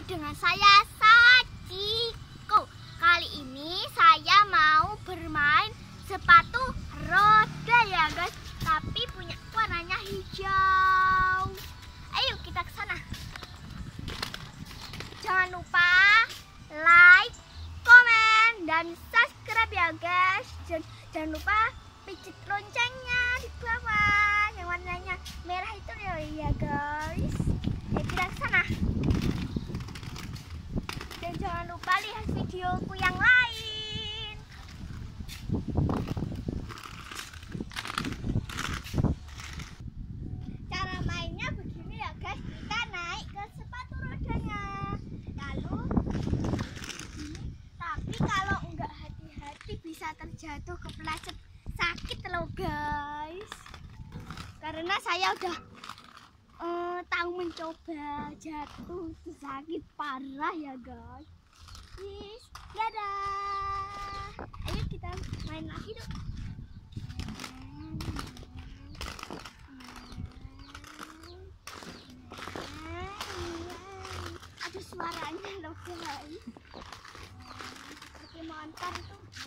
dengan saya Sachiko. Kali ini saya mau bermain sepatu roda ya guys, tapi punya warnanya hijau. Ayo kita ke sana. Jangan lupa like, komen, dan subscribe ya guys. Jangan lupa pijit loncengnya di bawah yang warnanya merah itu ya guys. Ayo kita ke sana. Dan jangan lupa lihat videoku yang lain. Cara mainnya begini ya guys. Kita naik ke sepatu rodanya. Lalu tapi kalau enggak hati-hati bisa terjatuh, kepleset, sakit loh guys. Karena saya udah tahu mencoba, jatuh sakit parah ya guys. Dadah. Ayo kita main lagi dong. Ada suaranya loh guys. Seperti motor tuh.